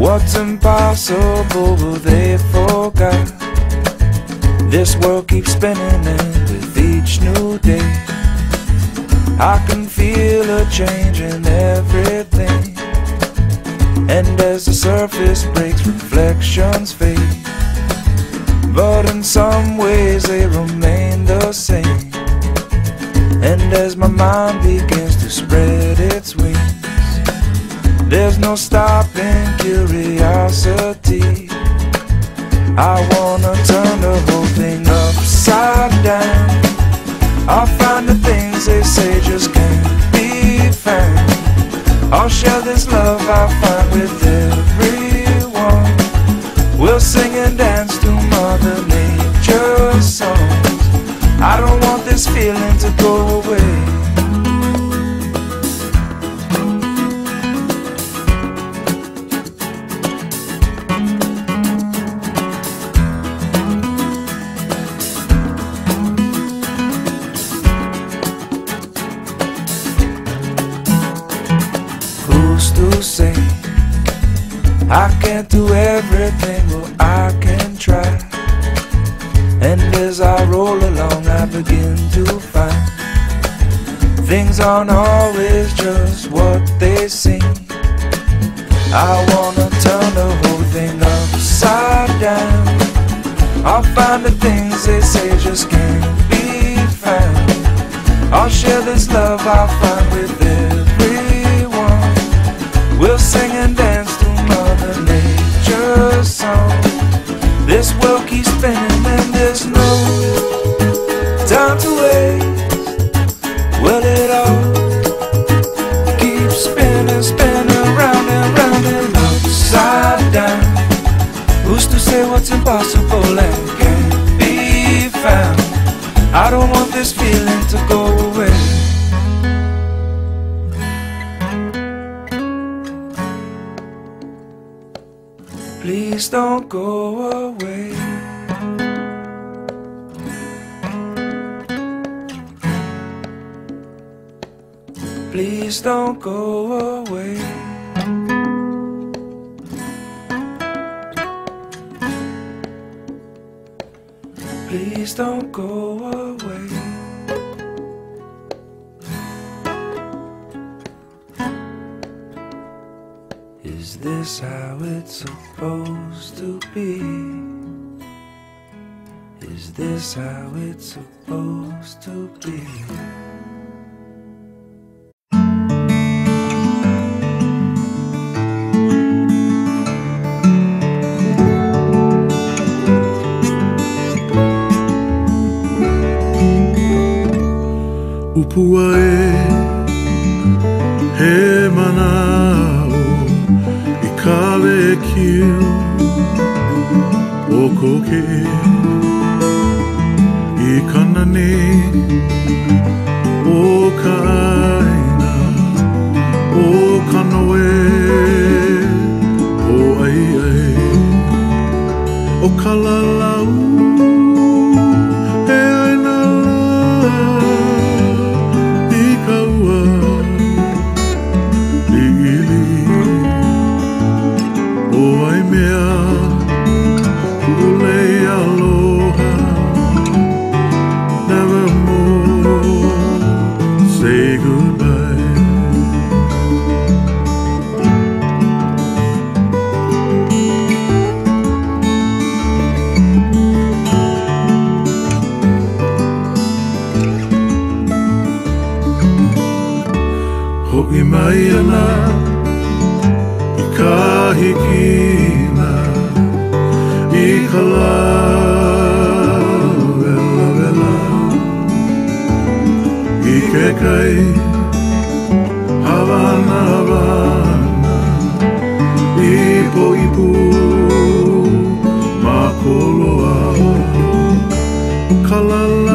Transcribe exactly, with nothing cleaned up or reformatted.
What's impossible they forgot. This world keeps spinning and with each new day I can feel a change in everything. And as the surface breaks, reflections fade, but in some ways they remain the same. And as my mind begins to spread its wings, there's no stopping curiosity. I wanna turn the whole thing upside down. I'll find the things they say just can't be found. I'll share this love I find with everyone. We'll sing and dance to Mother Nature's songs. I don't want this feeling to go away. To say I can't do everything, well I can try. And as I roll along I begin to find things aren't always just what they seem. I wanna turn the whole thing upside down. I'll find the things they say just can't be found. I'll share this love I find with everyone. We'll sing and dance to Mother Nature's song. This world keeps spinning and there's no time to waste. Well, it all keeps spinning, spinning round and round and upside down. Who's to say what's impossible and can't be found? I don't want this feeling to go away. Please don't go away. Please don't go away. Please don't go away. Is this how it's supposed to be? Is this how it's supposed to be? Upua e he manao I kawe kiu o koke I kanane o kaina o kanoe o ai ai o kalalau he aina ho'i mai ana I ka hikina I ka la vela vela I ke kai Havana Havana I po ipu ma koloa o ka la la